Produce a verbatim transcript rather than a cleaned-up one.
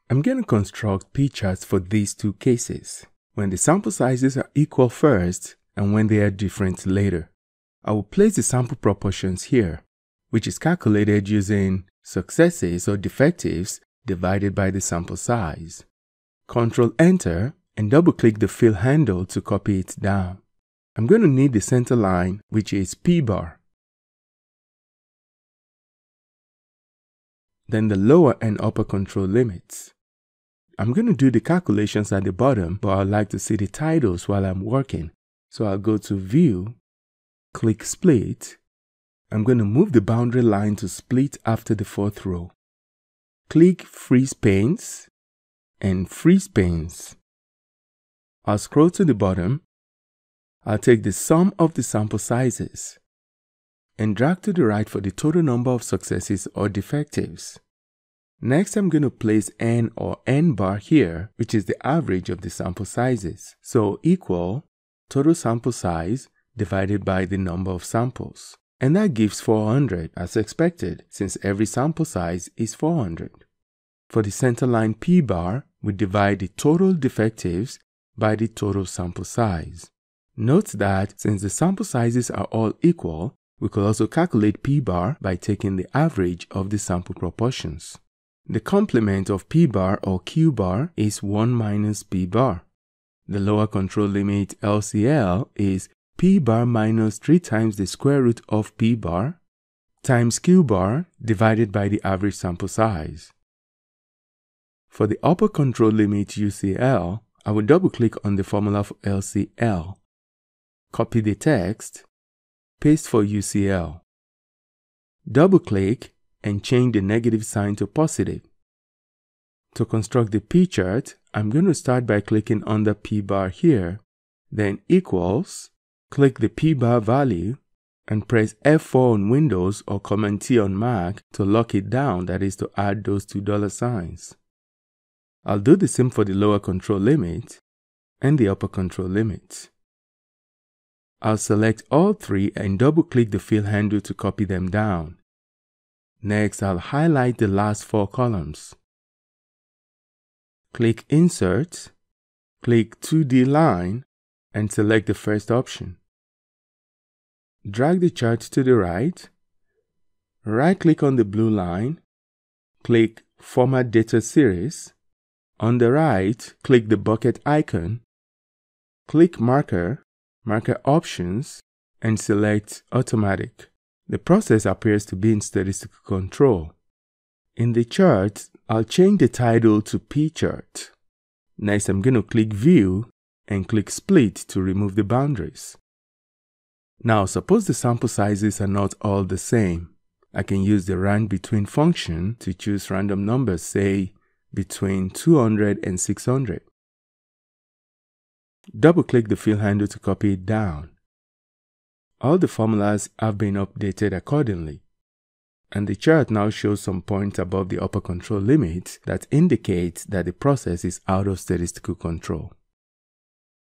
I'm going to construct p-charts for these two cases, when the sample sizes are equal first and when they are different later. I will place the sample proportions here, which is calculated using successes or defectives divided by the sample size. Control Enter and double-click the fill handle to copy it down. I'm going to need the center line, which is p-bar. Then the lower and upper control limits. I'm going to do the calculations at the bottom, but I'd like to see the titles while I'm working. So I'll go to View, click Split. I'm going to move the boundary line to split after the fourth row. Click Freeze Panes and Freeze Panes. I'll scroll to the bottom. I'll take the sum of the sample sizes and drag to the right for the total number of successes or defectives. Next, I'm going to place n or n bar here, which is the average of the sample sizes. So equal total sample size divided by the number of samples. And that gives four hundred as expected, since every sample size is four hundred. For the centerline p-bar, we divide the total defectives by the total sample size. Note that since the sample sizes are all equal, we could also calculate p-bar by taking the average of the sample proportions. The complement of p-bar or q-bar is one minus p-bar. The lower control limit L C L is p-bar minus three times the square root of p-bar times q-bar divided by the average sample size. For the upper control limit U C L, I will double-click on the formula for L C L. Copy the text, paste for U C L. Double-click and change the negative sign to positive. To construct the p-chart, I'm going to start by clicking on the p-bar here, then equals, click the p-bar value, and press F four on Windows or Command T on Mac to lock it down, that is to add those two dollar signs. I'll do the same for the lower control limit and the upper control limit. I'll select all three and double-click the fill handle to copy them down. Next, I'll highlight the last four columns. Click Insert, click two D Line, and select the first option. Drag the chart to the right. Right-click on the blue line. Click Format Data Series. On the right, click the bucket icon. Click Marker, Marker Options, and select Automatic. The process appears to be in statistical control. In the chart, I'll change the title to p-chart. Next, I'm going to click View and click Split to remove the boundaries. Now, suppose the sample sizes are not all the same. I can use the rand between function to choose random numbers, say between two hundred and six hundred. Double-click the fill handle to copy it down. All the formulas have been updated accordingly, and the chart now shows some points above the upper control limit that indicate that the process is out of statistical control.